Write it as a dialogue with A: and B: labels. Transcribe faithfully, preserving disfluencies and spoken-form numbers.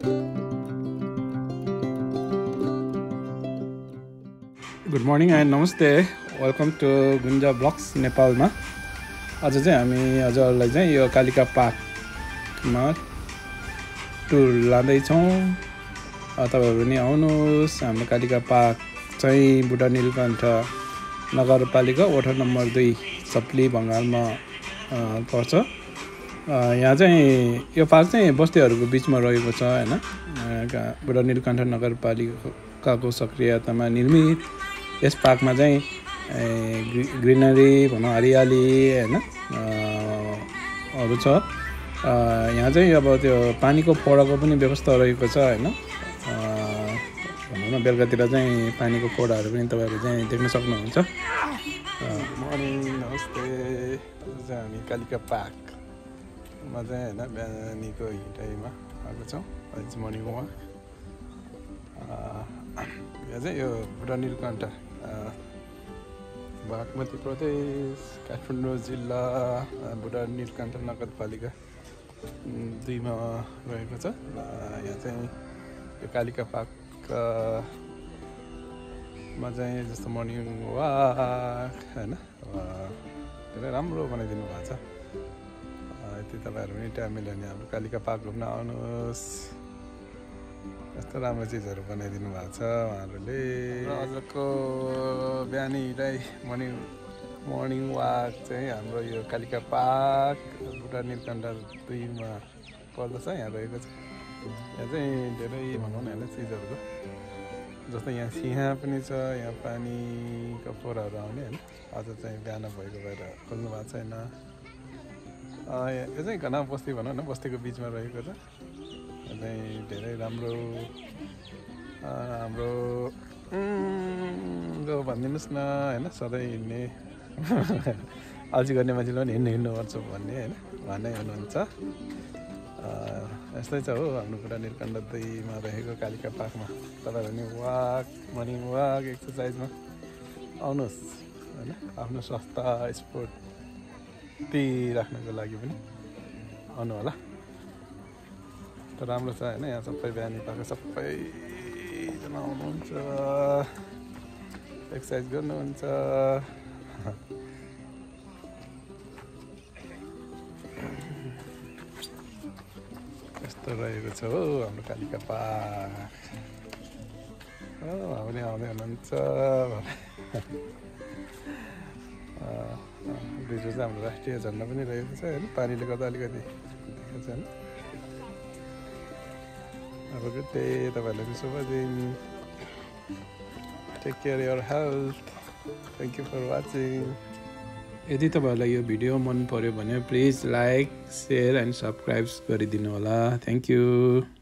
A: Good morning and नमस्ते, welcome to Gunja blogs नेपालमा। आज चाहिँ हामी हजुरहरूलाई चाहिँ यो कालिका पार्कमा टुर लाँदैछौँ। तपाईँहरू पनि आउनुहोस्। हाम्रो कालिका पार्क चाहिँ बुढा नीलकण्ठ नगरपालिका वडा नम्बर दुई सप्ली बङ्गालमा पर्छ। यहाँ चाहिँ यो पार्क चाहिँ बस्तीहरूको बिचमा रहेको छ होइन। बुढा नीलकण्ठ नगरपालिकाको सक्रियतामा निर्मित यस पार्कमा चाहिँ ग्रिनरी भनौँ हरियाली होइन अरू छ। यहाँ चाहिँ अब त्यो पानीको फोडाको पनि व्यवस्था रहेको छ होइन। भनौँ न बेलुकातिर चाहिँ पानीको फोडाहरू पनि तपाईँहरू चाहिँ देख्न सक्नुहुन्छ। मर्निङ नमस्ते। चाहिँ हामी कालिका पार्कमा चाहिँ होइन बिहानीको हिँडाइमा आएको छौँ। अहिले मर्निङ वाक। यहाँ चाहिँ यो बुढा नीलकण्ठ बागमती प्रदेश काठमाडौँ जिल्ला बुढा नीलकण्ठ नगरपालिका दुईमा रहेको छ। यहाँ चाहिँ यो कालिका पार्कमा चाहिँ जस्तो मर्निङ वाक होइन धेरै राम्रो बनाइदिनु भएको छ। यति तपाईँहरू पनि टाइम मिल्यो भने हाम्रो कालिका पार्क घुम्न आउनुहोस्। यस्तो राम्रो चिजहरू बनाइदिनु भएको छ उहाँहरूले। आजको बिहानी हिँडाइ मर्निङ मर्निङ वाक चाहिँ हाम्रो यो कालिका पार्क बुढा नीलकण्ठ दुईमा पर्दछ। यहाँ रहेको छ। यहाँ चाहिँ धेरै भनौँ न होइन चिजहरू जस्तो यहाँ सिंह पनि छ। यहाँ पानीको फोहोरहरू आउने होइन। आज चाहिँ बिहान भएको भएर खोल्नु भएको छैन। यो चाहिँ घना बस्ती भनौँ न बस्तीको बिचमा रहेको छ। चाहिँ धेरै राम्रो हाम्रो जो भनिदिनुहोस् न होइन सधैँ हिँड्ने अल्छी गर्ने मान्छेले पनि हिँड्नु हिँड्नुपर्छ भन्ने होइन भन्ने हुनुहुन्छ। यस्तै छ हो हाम्रो बुढा नीलकण्ठ दुईमा रहेको कालिका पार्कमा। तपाईँहरू पनि वाक मर्निङ वाक एक्सर्साइजमा आउनुहोस् होइन। आफ्नो स्वास्थ्य स्फूर्ति राख्नको लागि पनि आउनु होला। राम्रो छ होइन। यहाँ सबै बिहानी पाएको सबैजना आउनुहुन्छ, एक्सर्साइज गर्नुहुन्छ। यस्तो रहेको छ हो हाम्रो कालिका पार्क। हामी आउँदै हुनुहुन्छ। दुईवटा चाहिँ हाम्रो राष्ट्रिय झन्डा पनि रहेको छ होइन। पानीले गर्दा अलिकति देखेको छ होइन। Have a good day. तपाईँहरूलाई शुभ दिन। Take care of your health. Thank you for watching. यदि तपाईँहरूलाई यो भिडियो मन पर्यो भने please like, share and subscribe गरिदिनु होला। Thank you.